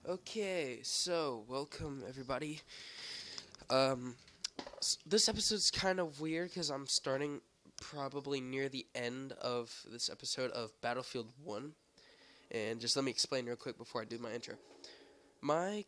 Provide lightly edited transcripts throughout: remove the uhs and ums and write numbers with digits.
Okay, so welcome everybody. This episode's kind of weird because I'm starting probably near the end of this episode of Battlefield 1. And just let me explain real quick before I do my intro. My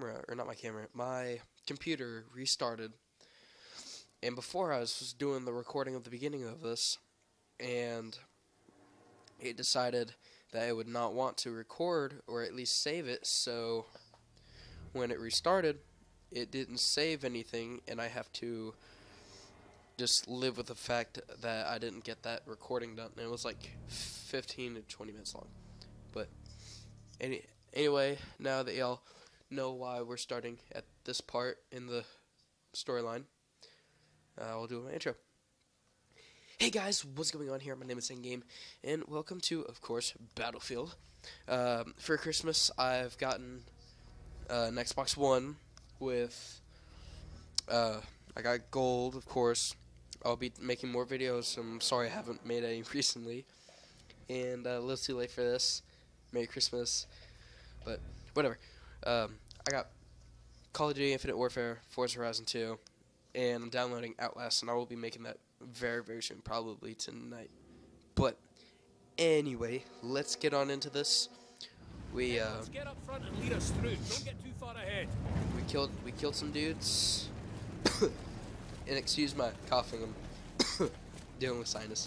computer restarted. And before I was doing the recording of the beginning of this, and it decided that it would not want to record or at least save it, so when it restarted, it didn't save anything, and I have to just live with the fact that I didn't get that recording done, and it was like 15 to 20 minutes long. But anyway, now that y'all know why we're starting at this part in the storyline, I'll do my intro. Hey guys, what's going on here? My name is Game, and welcome to, of course, Battlefield. For Christmas, I've gotten an Xbox One with, I got gold, of course. I'll be making more videos. I'm sorry I haven't made any recently, and a little too late for this. Merry Christmas, but whatever. I got Call of Duty Infinite Warfare, Forza Horizon 2, and I'm downloading Outlast, and I will be making that very, very soon, probably tonight. But anyway, let's get on into this. Let's get up front and lead us through. Don't get too far ahead. We killed some dudes. And excuse my coughing, I'm dealing with sinus.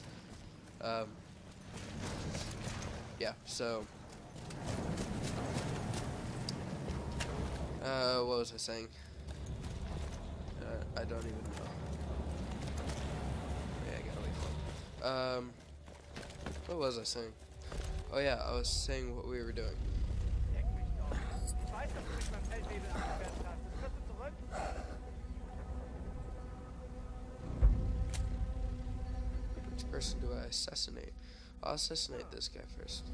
Yeah, so what was I saying? I don't even know. Yeah, I gotta wait for it. What was I saying? Oh yeah, I was saying what we were doing. Which person do I assassinate? I'll assassinate this guy first.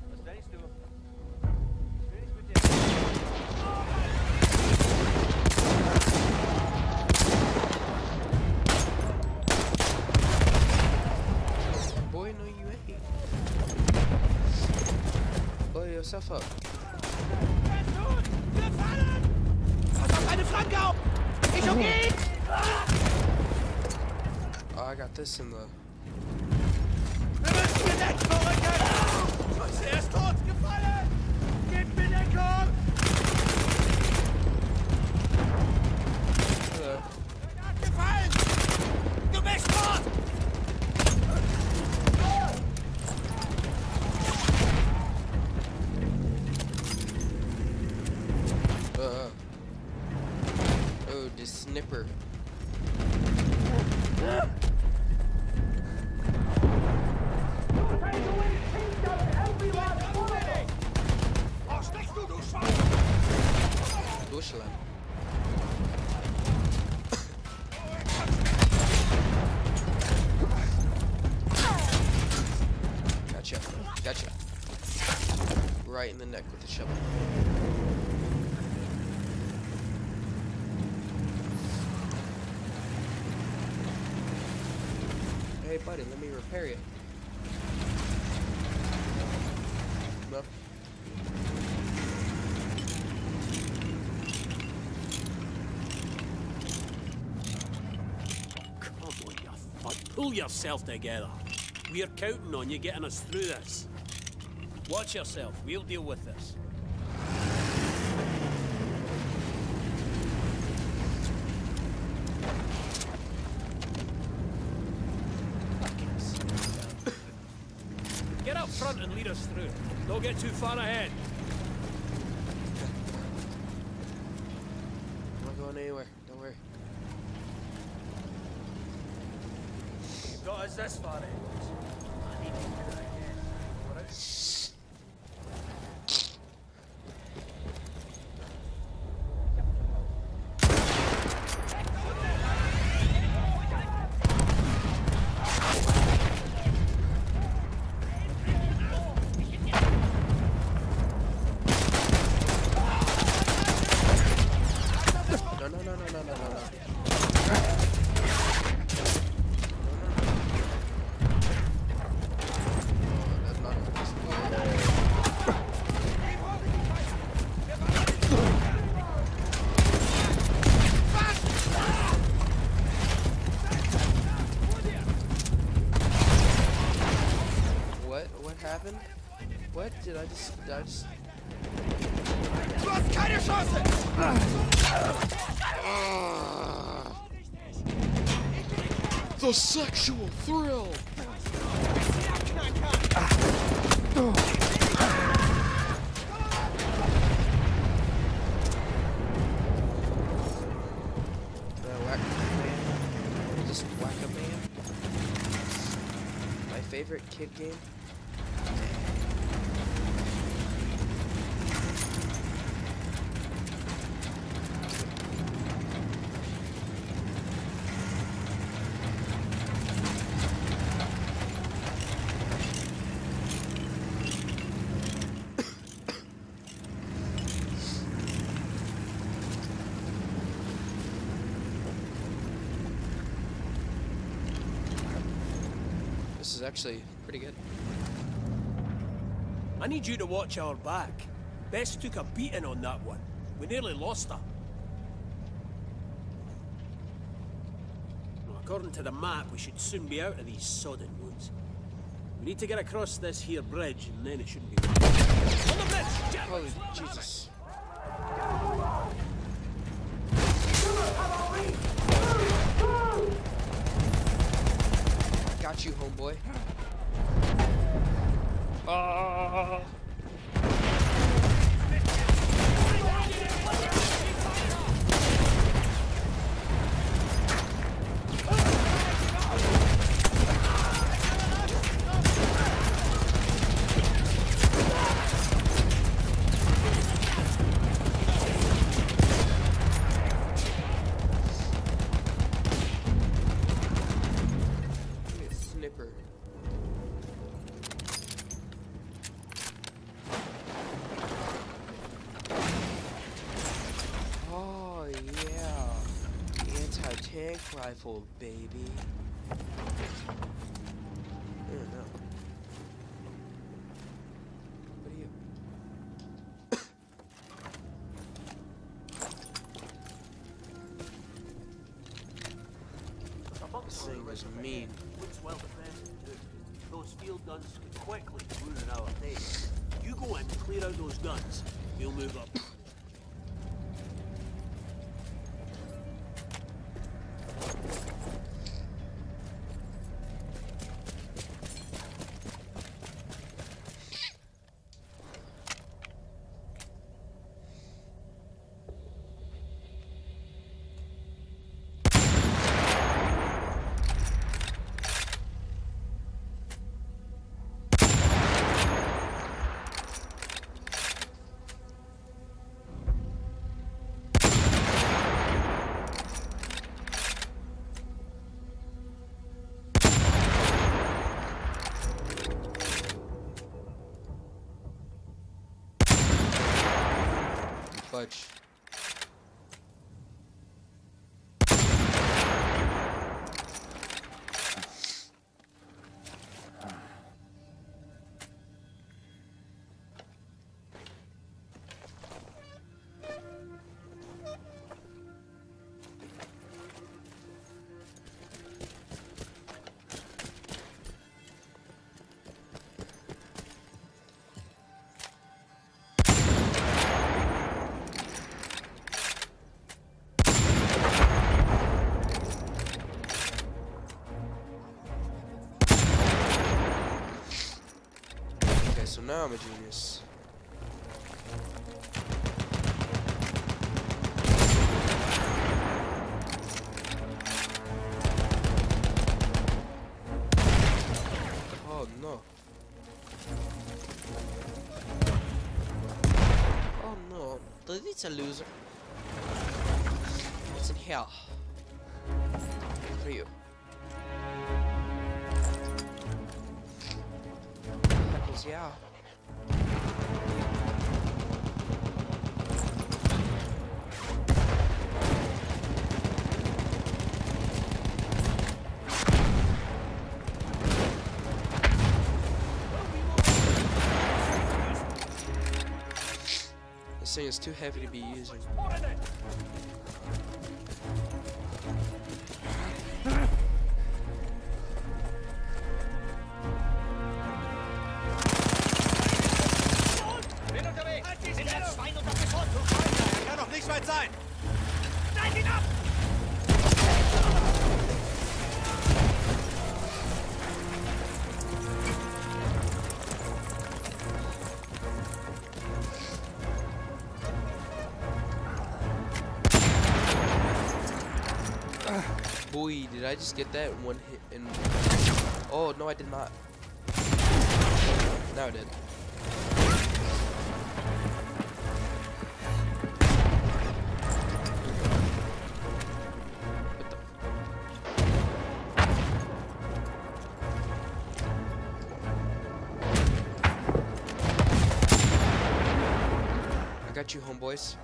Boy, no you ain't. Blow yourself up. Oh, I got this in the... Oh, this snipper. Durchland. Gotcha. Right in the neck with the shovel. Hey buddy, let me repair you. No. Come on, you fuck. Pull yourself together. We're counting on you getting us through this. Watch yourself. We'll deal with this. Get up front and lead us through. Don't get too far ahead. I'm not going anywhere. Don't worry. You've got us this far, No. What? Did I just... Du hast keine Chance! The sexual thrill! Whack man. Just whack a man. My favorite kid game. This is actually pretty good. I need you to watch our back. Bess took a beating on that one. We nearly lost her. Well, according to the map, we should soon be out of these sodden woods. We need to get across this here bridge, and then it shouldn't be bad. On the bridge! Jump! Holy Jesus. Got you, homeboy. Snipper. Oh yeah, anti-tank rifle, baby. I don't know. What are you? This thing is mean. Looks well defended, too. Those field guns could quickly ruin our day. You go in, clear out those guns. We'll move up. Fudge. So now I'm a genius. Oh no. Oh no. It's a loser. What's in here? What are you? Heckles, yeah. This thing is too heavy to be using. Boy, did I just get that in one hit? And oh no, I did not. Now I did. What the? I got you, homeboys.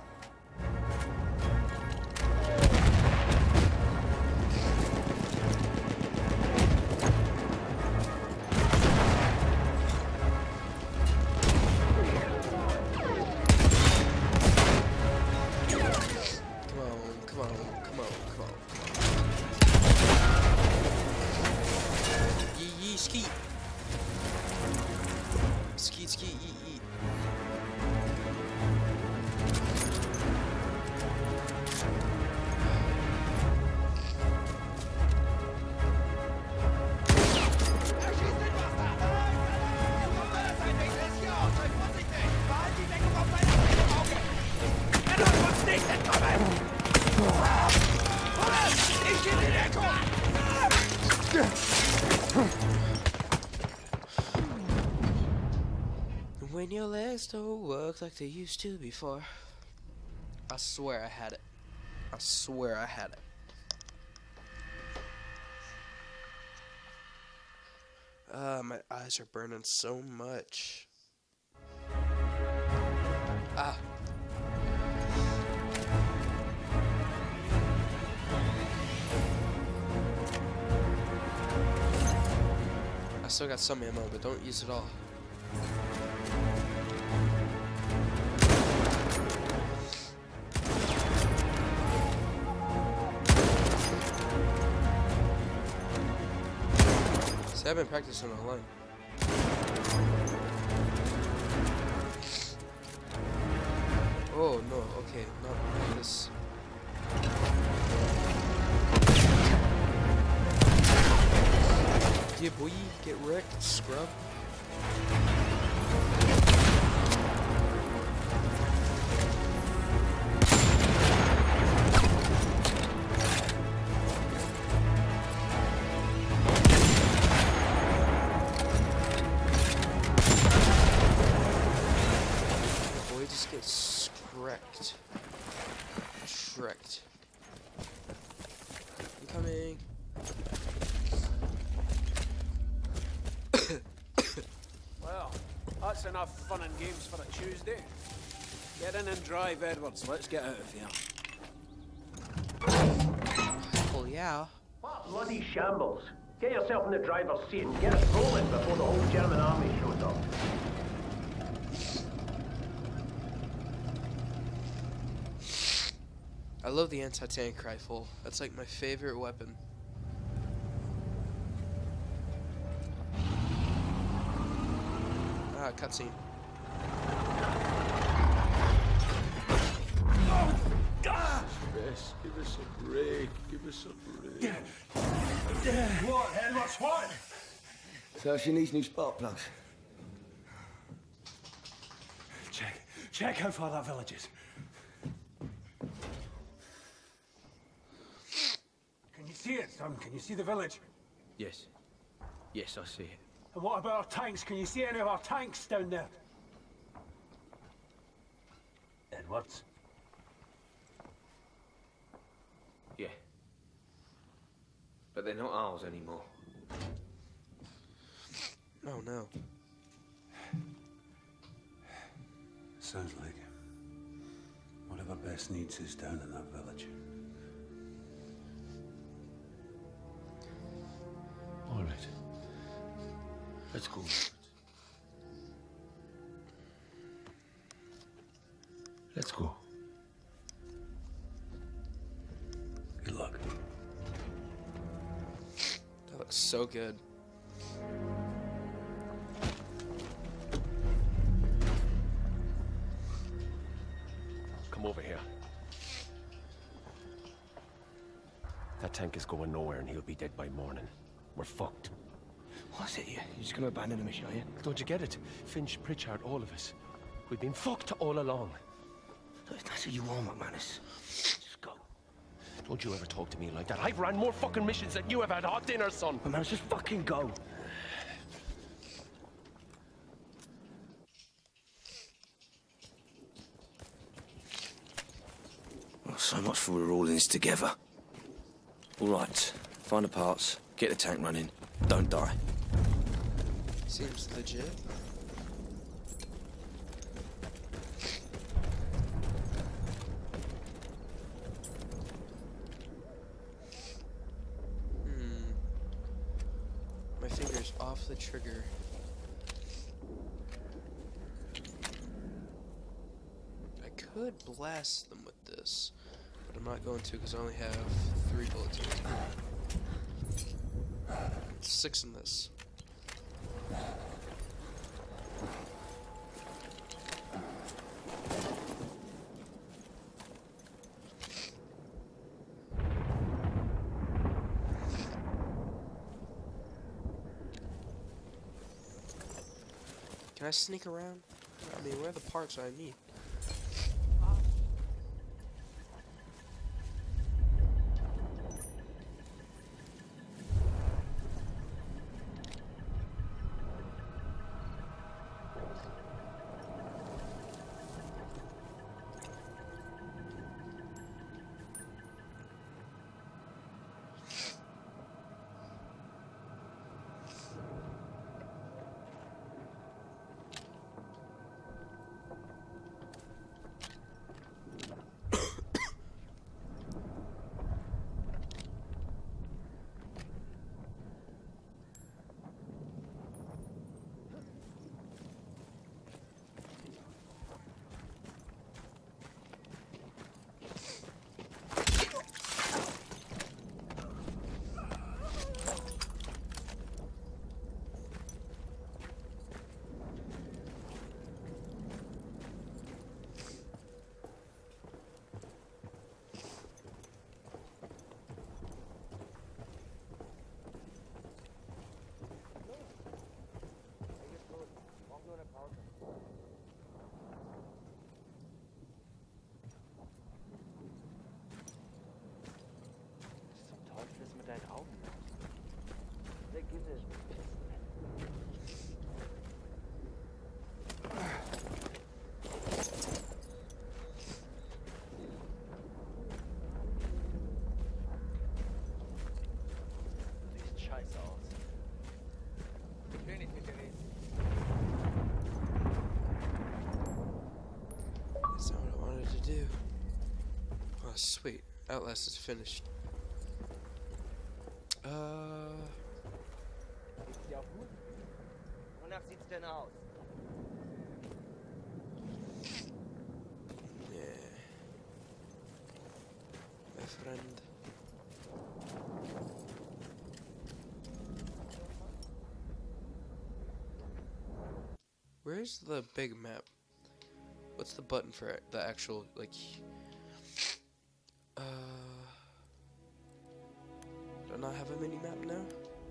When your legs don't work like they used to before. I swear I had it. I swear I had it. My eyes are burning so much. Ah. I still got some ammo, but don't use it all. See, I've been practicing online. Oh no, okay, not this. Yeah, boy, get wrecked, scrub. Boy, just get wrecked. Shreked. I'm coming. Well, that's enough fun and games for a Tuesday. Get in and drive, Edwards. Let's get out of here. Oh yeah. What bloody shambles! Get yourself in the driver's seat and get us rolling before the whole German army shows up. I love the anti-tank rifle. That's like my favorite weapon. Ah, cutscene. Yes, give us a break. Give us a break. What, Edwards, what? So she needs new spark plugs. Check how far that village is. Can you see it, son? Can you see the village? Yes. Yes, I see it. And what about our tanks? Can you see any of our tanks down there? Edwards? Yeah. But they're not ours anymore. Oh no. Sounds like whatever Bess needs is down in that village. All right. Let's go. Let's go. Good luck. That looks so good. Come over here. That tank is going nowhere and he'll be dead by morning. We're fucked. What's it, you? You're just gonna abandon the mission, are you? Don't you get it? Finch, Pritchard, all of us. We've been fucked all along. Look, if that's what you want, McManus. Just go. Don't you ever talk to me like that. I've ran more fucking missions than you have had hot dinner, son. Well, man, just fucking go. Oh, so much for we're all in this together. All right, find the parts, get the tank running, don't die. Seems legit. My finger's off the trigger. I could blast them with this, but I'm not going to because I only have 3 bullets in it. 6 in this. Can I sneak around? I mean, where are the parts I need? That's not what I wanted to do. Oh, sweet. Outlast is finished. Wonach sieht's denn aus? Yeah. My friend. Where's the big map? What's the button for it? The actual, like... Do I not have a mini-map now?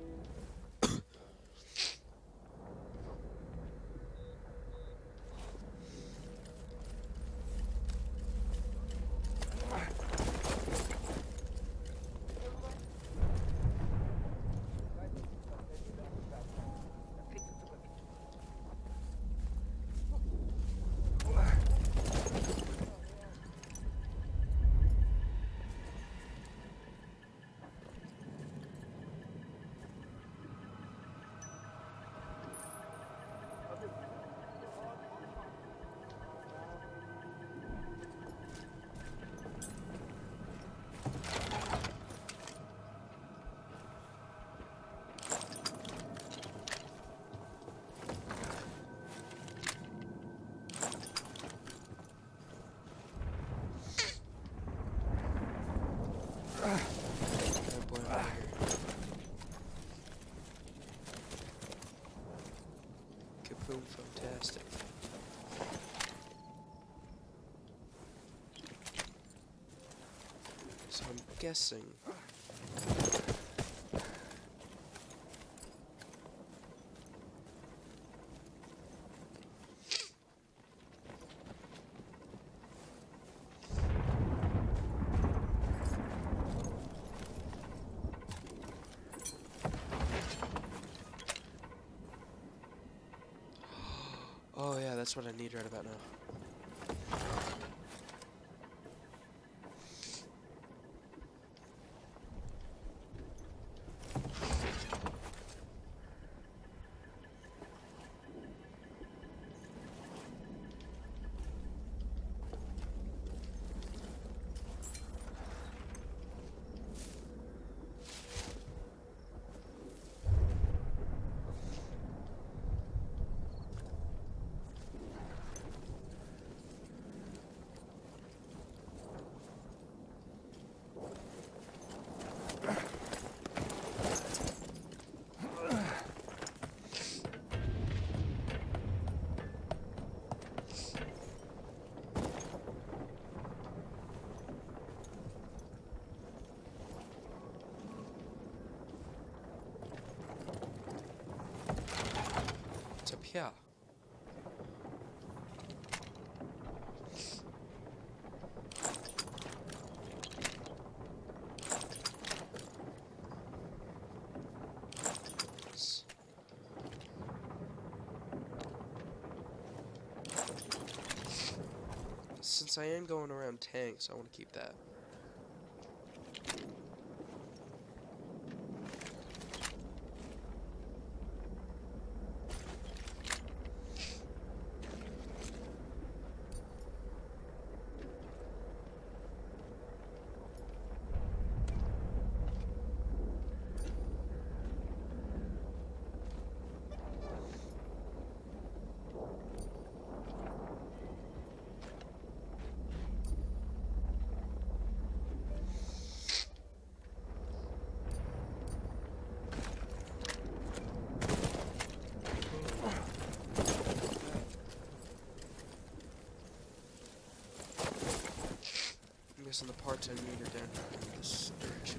KABOOM, fantastic. So I'm guessing. just what I need right about now. What's up here? Since I am going around tanks, I want to keep that. I'm guessing the parts I need are down in this direction.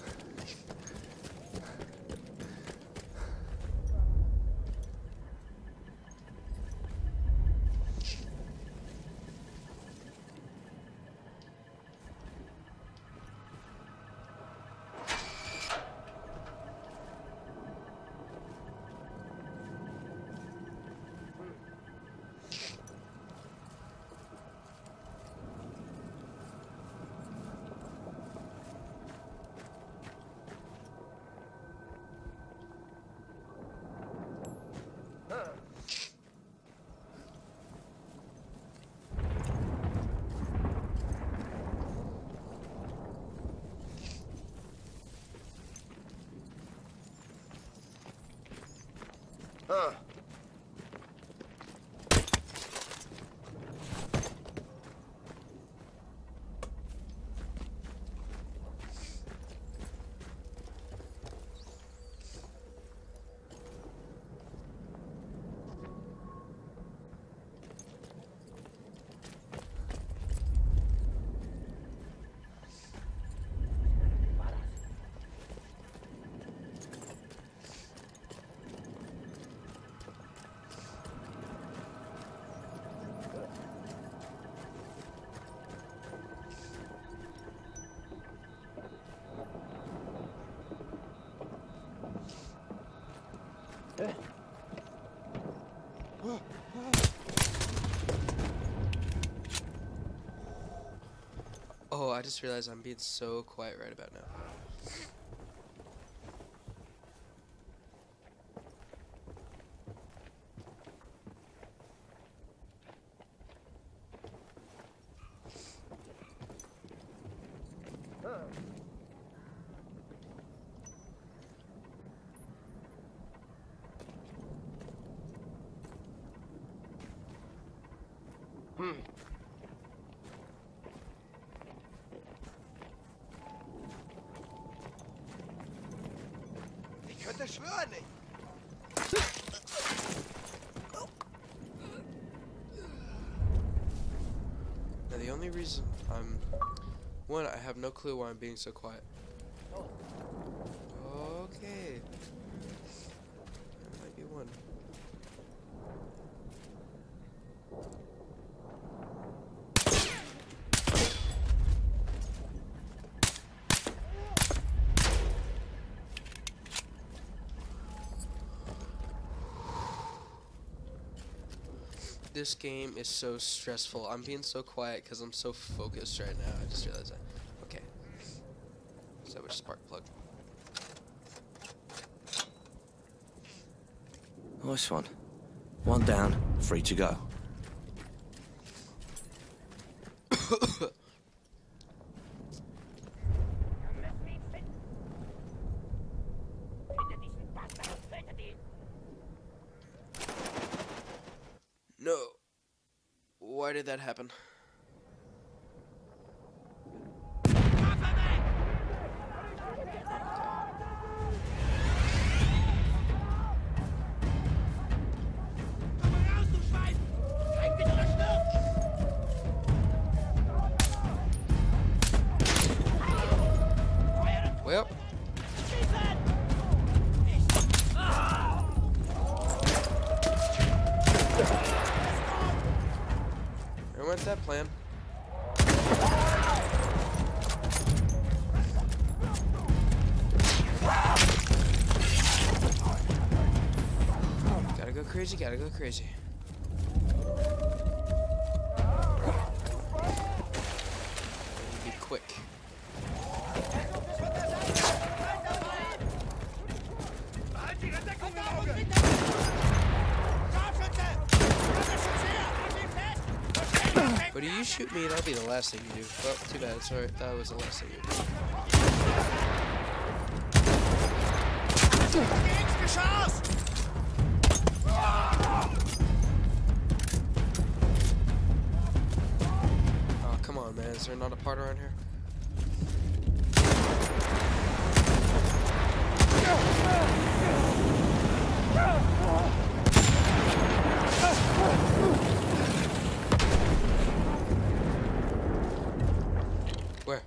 Oh, I just realized I'm being so quiet right about now. Ich könnte schwören, nicht. Now the only reason one, I have no clue why I'm being so quiet. Okay. That might be one. This game is so stressful. I'm being so quiet because I'm so focused right now. I just realized that. Okay. So which spark plug? Nice one. One down, 3 to go. No. Why did that happen? Well. There went that plan. Gotta go crazy, gotta go crazy. Be quick. But if you shoot me, that'll be the last thing you do. Well, too bad. Sorry, that was the last thing you do. Oh, come on, man. Is there not a part around here? Where?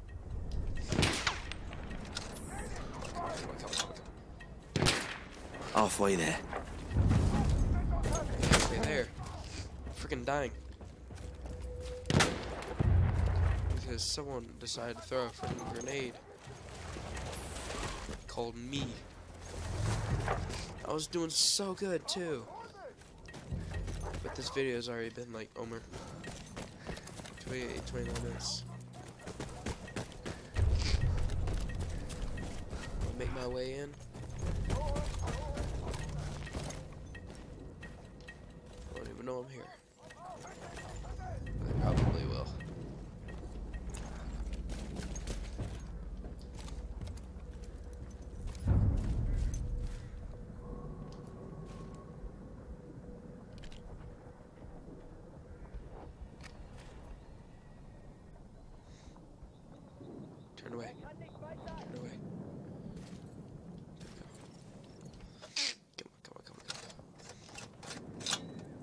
Come on. Halfway there. Halfway there. Freaking dying. Because someone decided to throw a freaking grenade. Called me. I was doing so good too. But this video's already been like over 29 minutes. I'll make my way in. I don't even know I'm here. I probably will. Turn away. Turn away. Come on.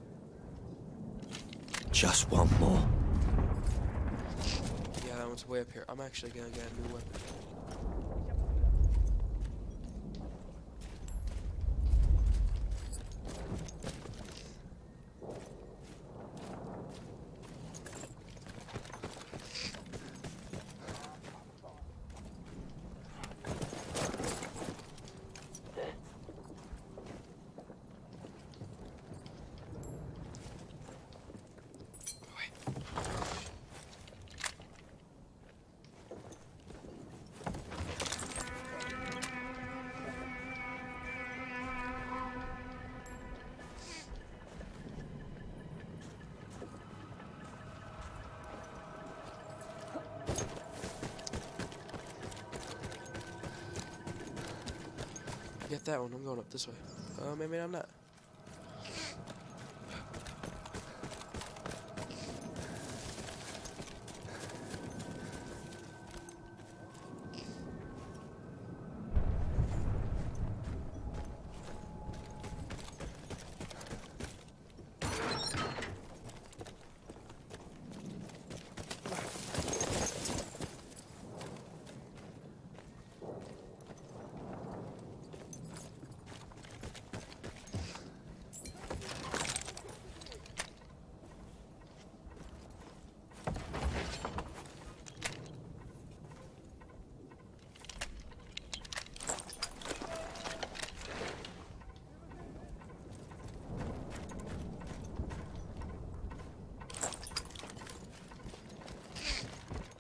Just one more. Yeah, that one's way up here. I'm actually gonna get a new weapon. Get that one. I'm going up this way. Oh, maybe I'm not.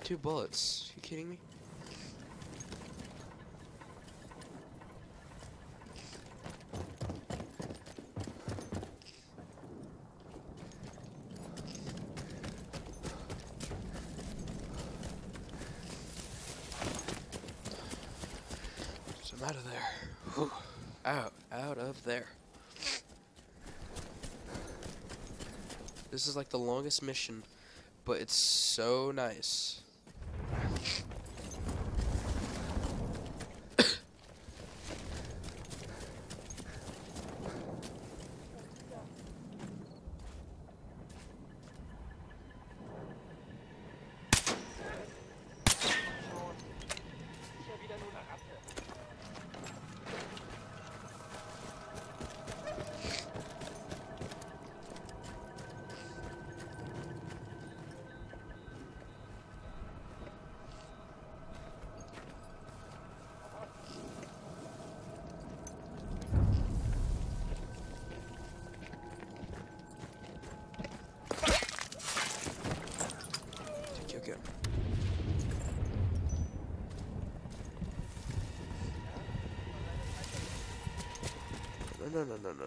2 bullets. You kidding me? So I'm out of there. Whew. Out of there. This is like the longest mission, but it's so nice. No.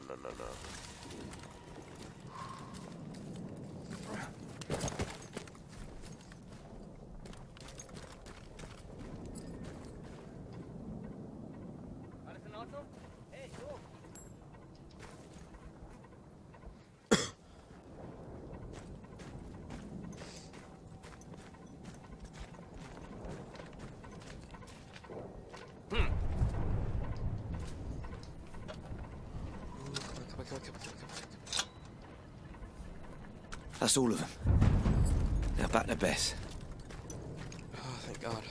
That's all of them. Now back to Beth. Oh, thank God.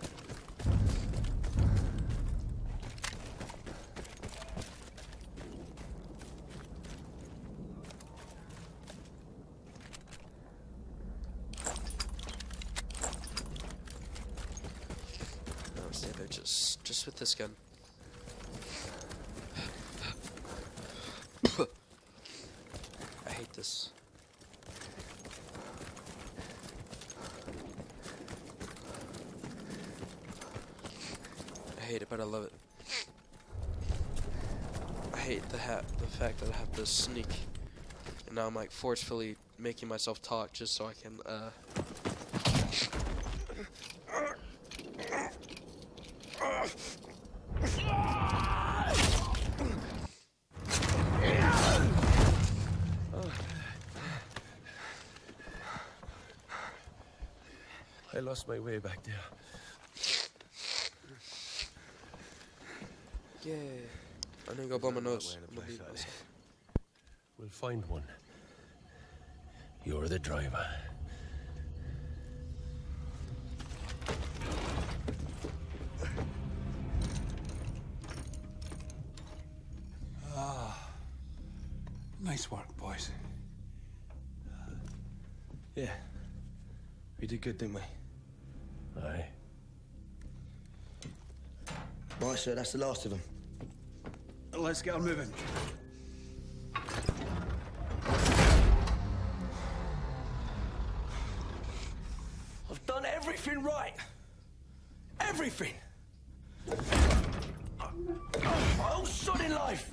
Oh, see, they're just with this gun. I hate this. I hate it, but I love it. I hate the fact that I have to sneak, and now I'm like forcefully making myself talk just so I can I lost my way back there. yeah. I'm gonna go blow my nose. I'm gonna leave myself. We'll find one. You're the driver. Nice work, boys. Yeah. We did good, didn't we? Aye. Right, sir, that's the last of them. Let's get on moving. I've done everything right. Everything. My whole sodding life.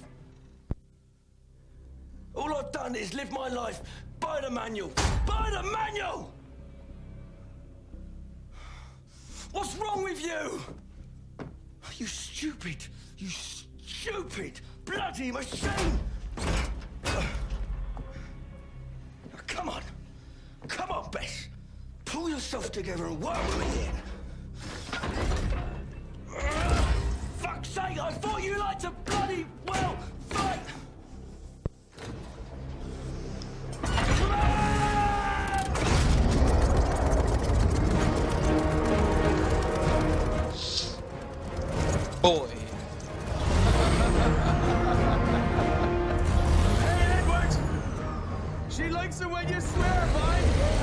All I've done is live my life by the manual. By the manual! What's wrong with you? You stupid, bloody machine! Come on, Bess. Pull yourself together and work with me here. Fuck's sake, I thought you liked to bloody well fight! Boy. Hey, Edward! She likes it when you swear, boy!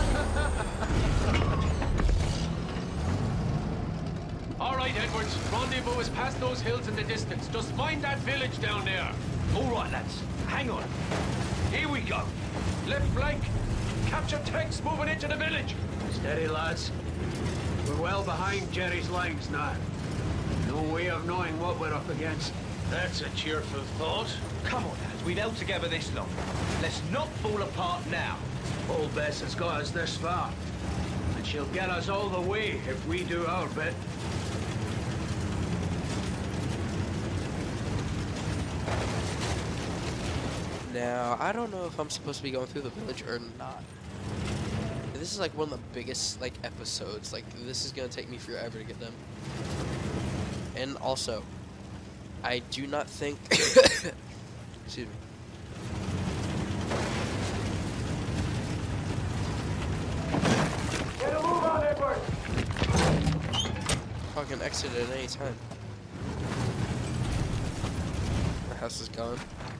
All right, Edwards. Rendezvous is past those hills in the distance. Just find that village down there. All right, lads. Hang on. Here we go. Left flank. captured tanks moving into the village. Steady, lads. We're well behind Jerry's lines now. No way of knowing what we're up against. That's a cheerful thought. Come on, lads. We've held together this long. Let's not fall apart now. Old Bess has got us this far. And she'll get us all the way if we do our bit. Now, I don't know if I'm supposed to be going through the village or not. This is like one of the biggest like episodes. Like this is gonna take me forever to get done. And also, I do not think excuse me. Get a move on, Edward! I can exit at any time. Our house is gone.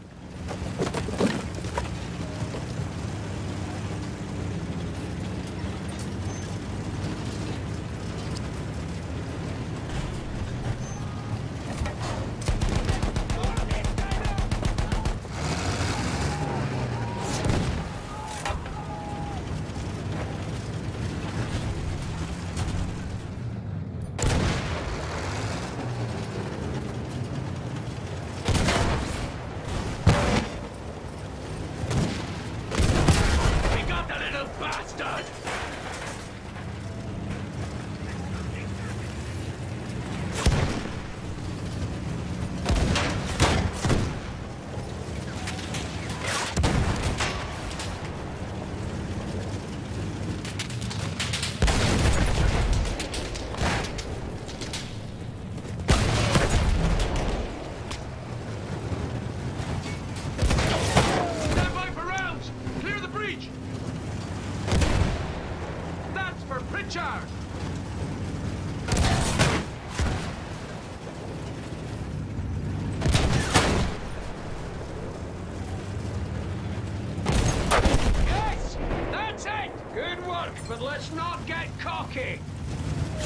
But let's not get cocky. I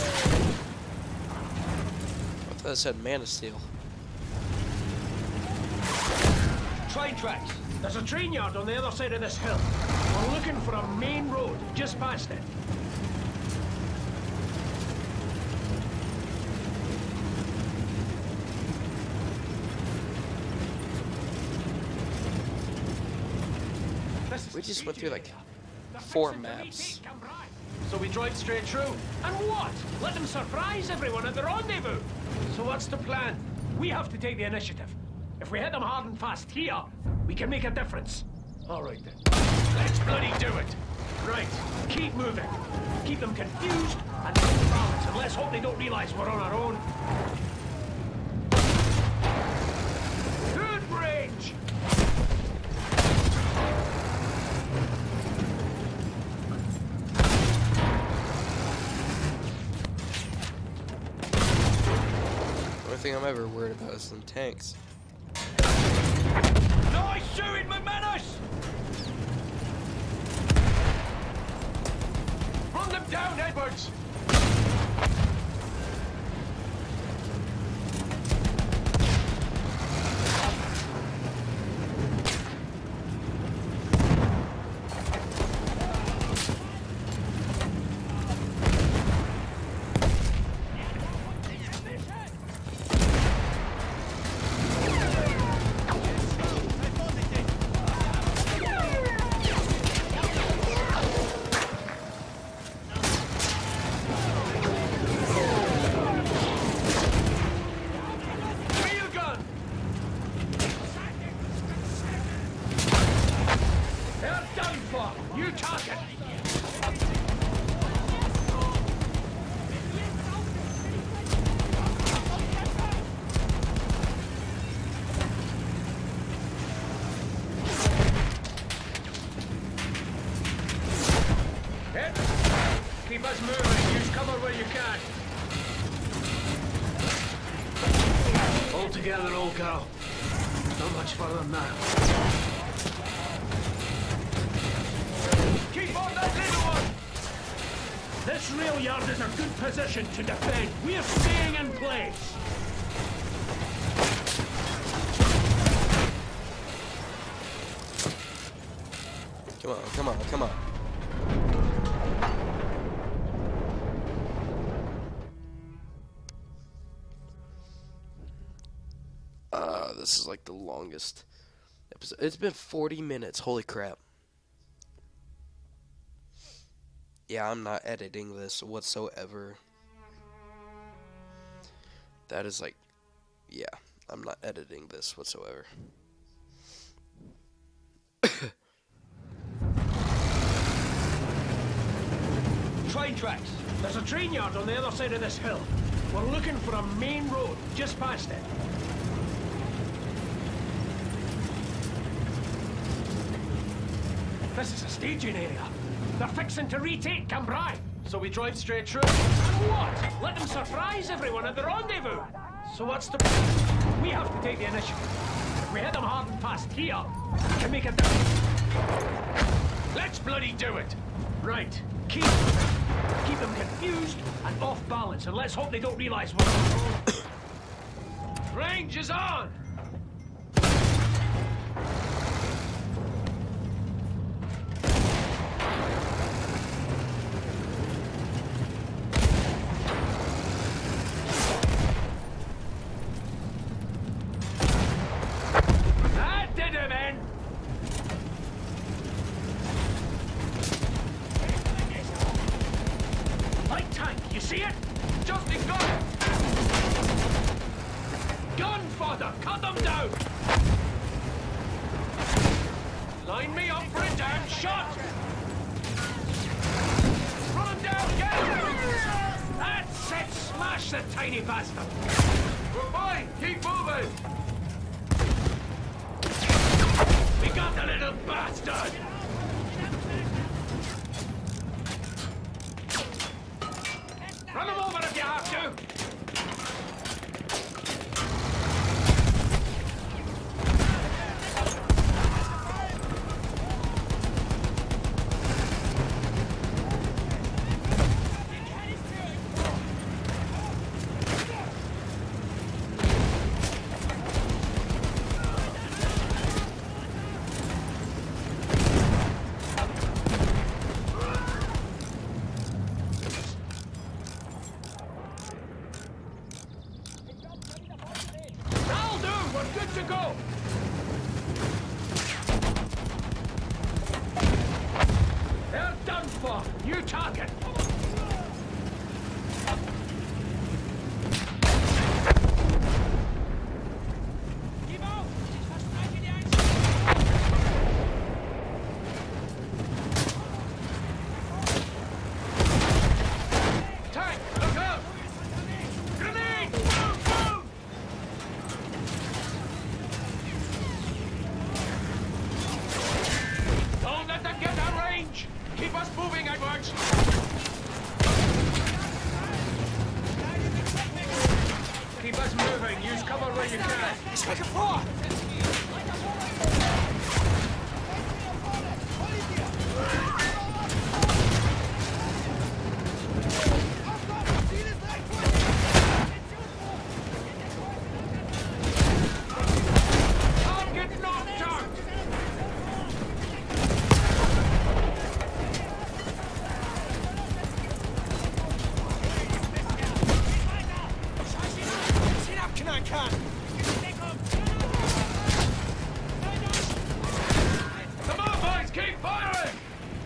thought it said Man of Steel. Train tracks. There's a train yard on the other side of this hill. We're looking for a main road just past it. We just went through like 4 maps. So we drive straight through. And what? Let them surprise everyone at the rendezvous. So what's the plan? We have to take the initiative. If we hit them hard and fast here, we can make a difference. All right then. Let's bloody do it. Right. Keep moving. Keep them confused and keep the balance, and let's hope they don't realize we're on our own. Good range. The only thing I'm ever worried about is some tanks. Nice shooting, McManus! Run them down, Edwards! Keep us moving. Use cover where you can. All together, old girl. Not much further now. Keep on that little one! This rail yard is a good position to defend. We're staying in place. Come on, come on, come on. this is like the longest episode. It's been 40 minutes. Holy crap. Yeah, I'm not editing this whatsoever. That is like, yeah, I'm not editing this whatsoever. Train tracks. There's a train yard on the other side of this hill. We're looking for a main road just past it. This is a staging area. They're fixing to retake Cambrai. So we drive straight through. And what? Let them surprise everyone at the rendezvous. So what's the... We have to take the initiative. If we hit them hard and fast here, we can make a difference. Let's bloody do it! Right. Keep them confused and off balance, and let's hope they don't realize what... Range is on! That did it, man! Light tank, you see it? Justin, gun! Gun fodder! Cut them down! Line me up for a damn shot! Run him down, get him! That's it! Smash the tiny bastard! We're fine, keep moving! We got the little bastard! Run him over if you have to! That'll do! We're good to go! They're done for! New target! Tank, look out! Grenade! Move, move! Don't let them get that range! Keep us moving, Edwards! Keep us moving. Use cover where you can. Target knocked out! Come on, boys, keep firing!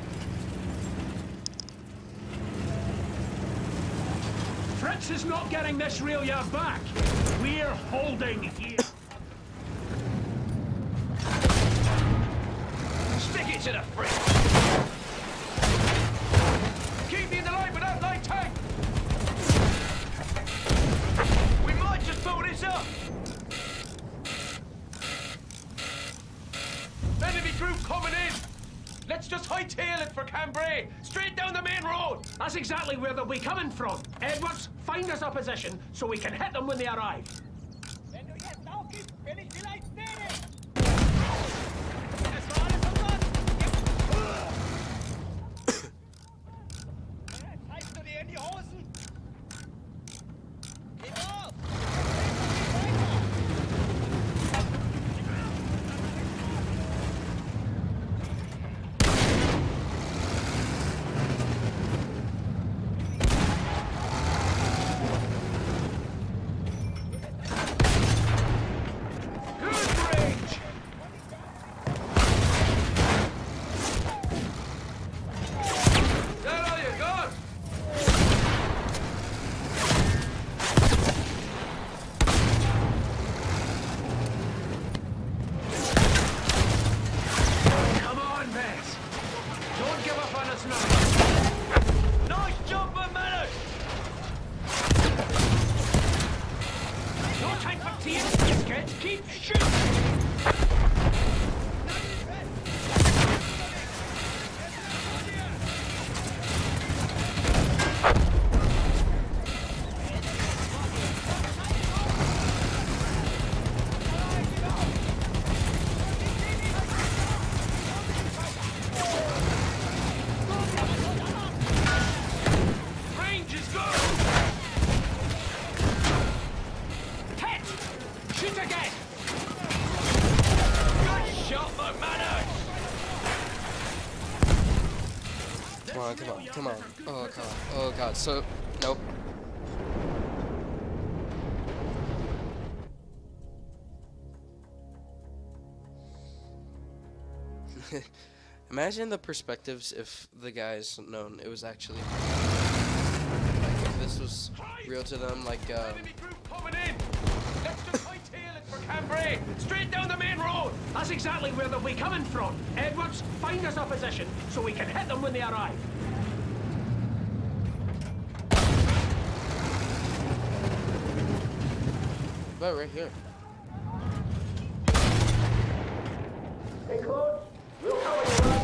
Fritz is not getting this rail yard back. We're holding here. Stick it to the fridge! Keep me in the line with that light tank! We might just blow this up! Enemy group coming in! Let's just hightail it for Cambrai! Straight down the main road! That's exactly where they'll be coming from. Edwards, find us a position so we can hit them when they arrive. Good see it, kids? Keep shooting! Come on. Oh god. Oh god. So, nope. Imagine the perspectives if the guys known it was actually like if this was real to them, like Enemy group coming in. Let's just hightail it for Cambrai. Straight down the main road. That's exactly where they'll be coming from. Edwards, find us a position so we can hit them when they arrive. about right here. Stay close. We'll cover you up.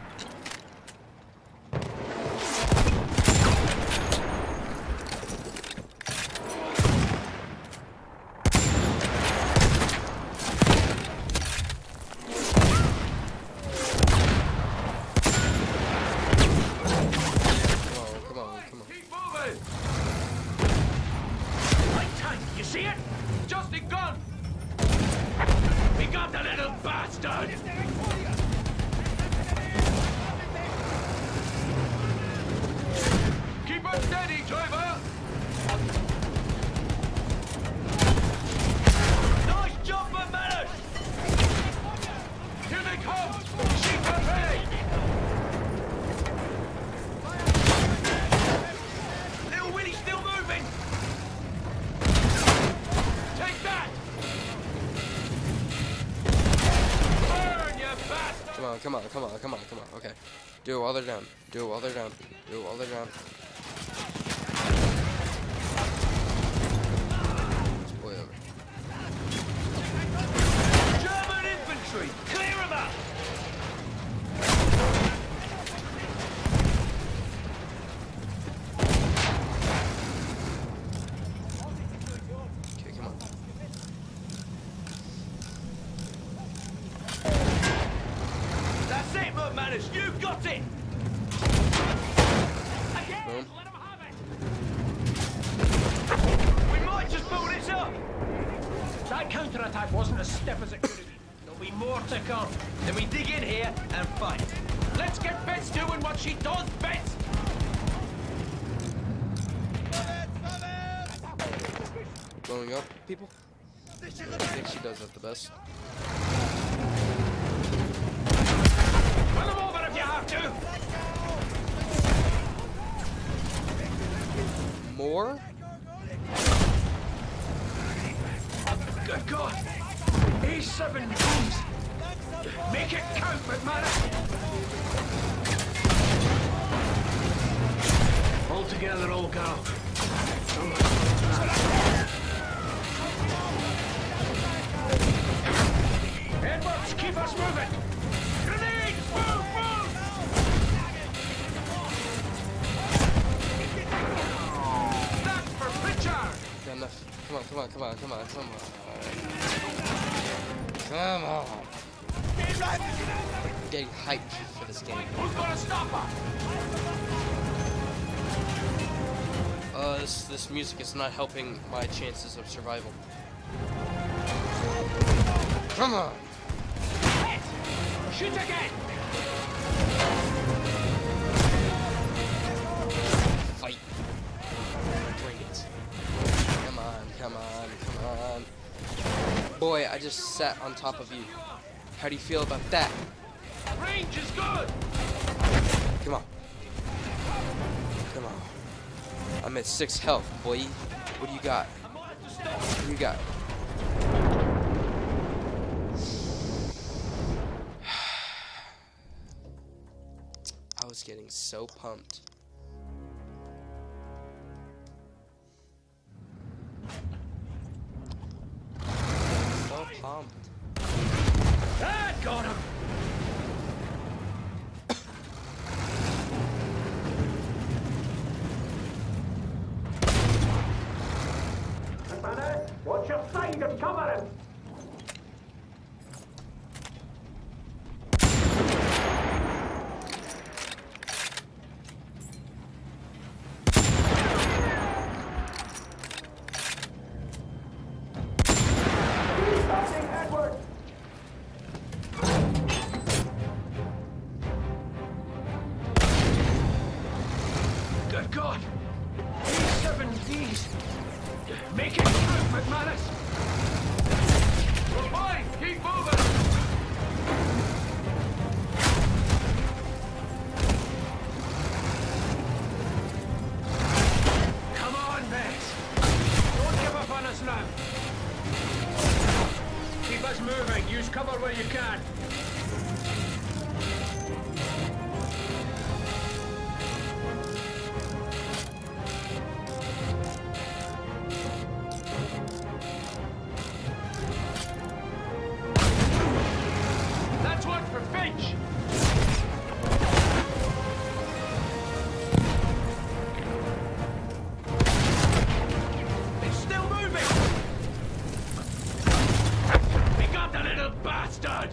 Come on. Okay. Do it while they're down. Do it while they're down. Boy over. German infantry! Clear them up! Okay, come on. That's it, Mudmanners! You got it! Boom. Let them have it. We might just pull this up! That counterattack wasn't as stiff as it could have been. There'll be more to come. Then we dig in here and fight. Let's get Bets doing what she does, Bets! Blowing up people. I think she does that the best. Run them over if you have to! More? Good God! A7 bombs! Make it count, McManus! All together, old girl. Edwards, keep us moving! Grenades! Move! That's for Pritchard! Got enough. Come on. Getting hyped for this game. Who's gonna stop her? This music is not helping my chances of survival. Come on! Hit! Shoot again! Fight. Bring it. Come on. Boy, I just sat on top of you. How do you feel about that? Range is good! Come on. I'm at 6 health, boy. What do you got? I was getting so pumped. bomb. That got him! Watch your side and cover him! Good God! These 7 Ds! Make it count, McManus! We're fine! Keep moving! Come on, Bess! Don't give up on us now! Keep us moving! Use cover where you can! That's one for Finch! It's still moving! We got the little bastard!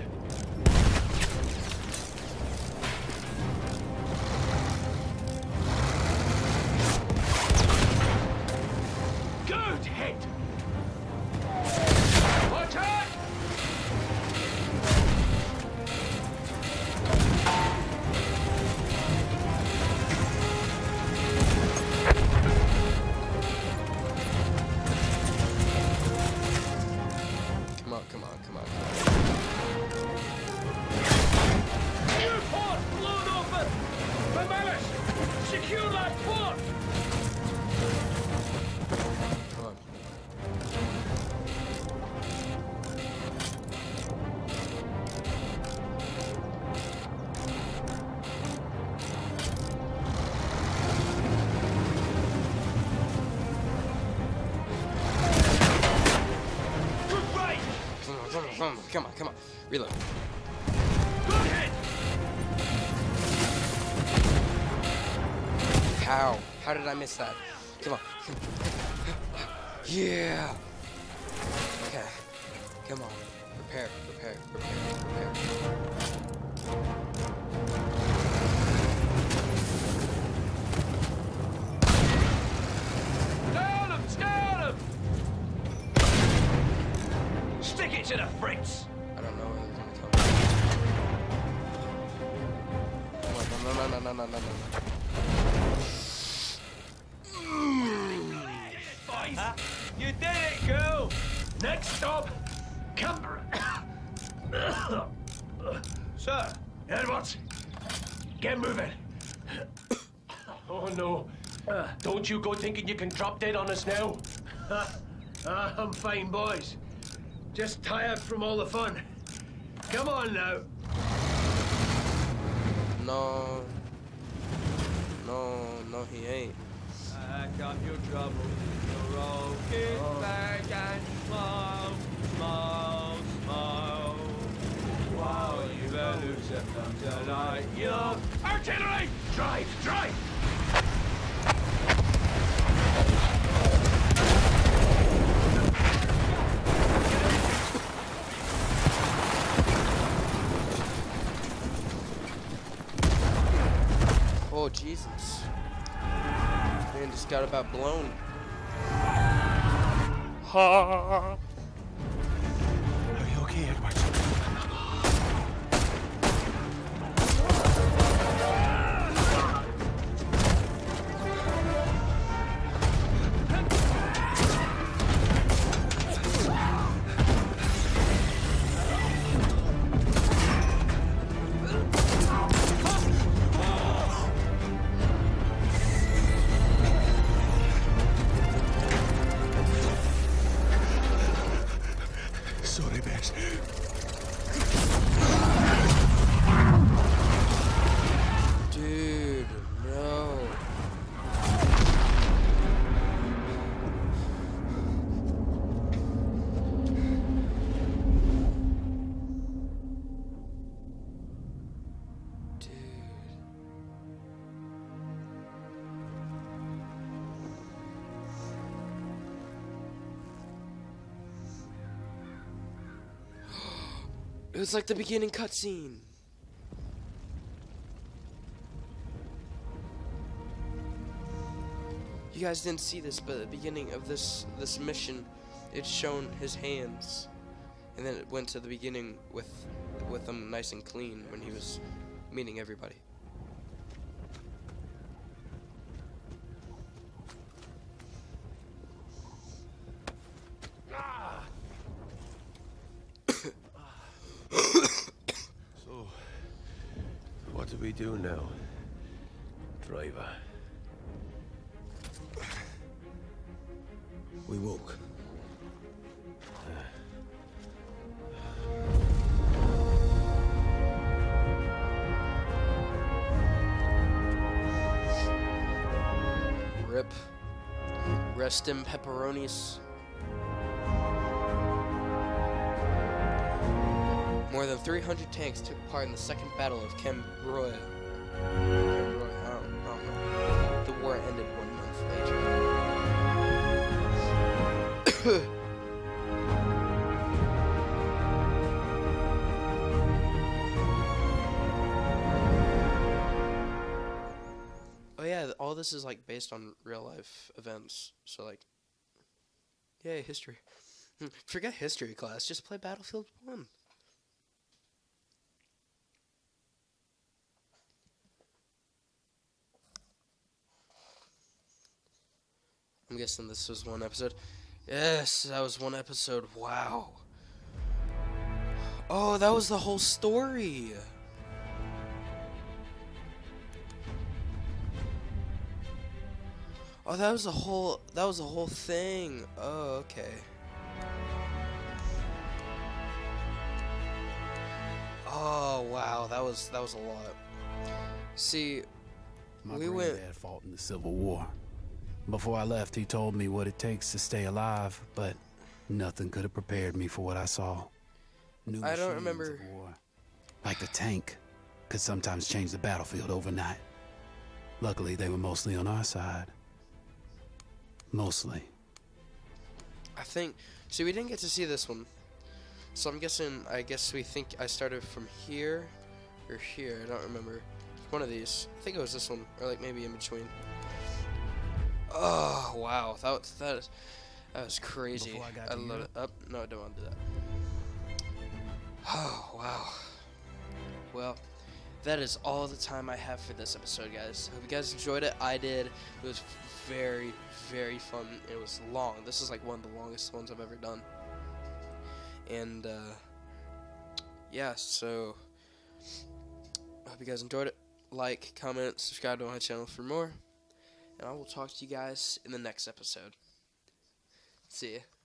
Good hit! Watch out! Come on. New port blown open! McManus! Secure that port! Come on. Right! Come on. Reload. Good hit! How? How did I miss that? Come on. Yeah. Okay. Come on. Prepare. Down him! Stick it to the Fritz! I don't know where he's gonna come. Come on. No. Boys, you did it, girl! Next stop, Camber. Sir, Edwards, get moving. Oh no, don't you go thinking you can drop dead on us now. I'm fine, boys. Just tired from all the fun. Come on now. No, he ain't. Pack up your troubles, your old kit bag and smile. While you lose a thunder like your Artillery! Drive! Oh, Jesus. Man just got about blown. Are you okay, Edwards? It was like the beginning cutscene. You guys didn't see this, but at the beginning of this mission, it's shown his hands, and then it went to the beginning with them nice and clean when he was meeting everybody. So, what do we do now, driver? We walk. Rip. Rest in pepperonis. More than 300 tanks took part in the Second Battle of Cambrai. I don't know. The war ended 1 month later. Oh yeah, all this is like based on real life events. So like, yay, history. Forget history class, just play Battlefield 1. I'm guessing this was one episode. Yes, that was one episode. Wow. Oh, that was the whole story. Oh, that was the whole thing. Oh, okay. Oh, wow, that was a lot. See, My we went. granddad fought in the Civil War. Before I left, he told me what it takes to stay alive, but nothing could have prepared me for what I saw. New I don't machines remember. of war, like the tank, could sometimes change the battlefield overnight. Luckily, they were mostly on our side. Mostly. I think. See, we didn't get to see this one. So I'm guessing. I guess we think I started from here or here. I don't remember. One of these. I think it was this one, or like maybe in between. Oh wow, that was crazy. I love it. Oh, no, I don't want to do that. Oh wow. Well, that is all the time I have for this episode, guys. Hope you guys enjoyed it. I did. It was very, very fun. It was long. This is like one of the longest ones I've ever done. And yeah, so I hope you guys enjoyed it. Like, comment, subscribe to my channel for more. And I will talk to you guys in the next episode. See ya.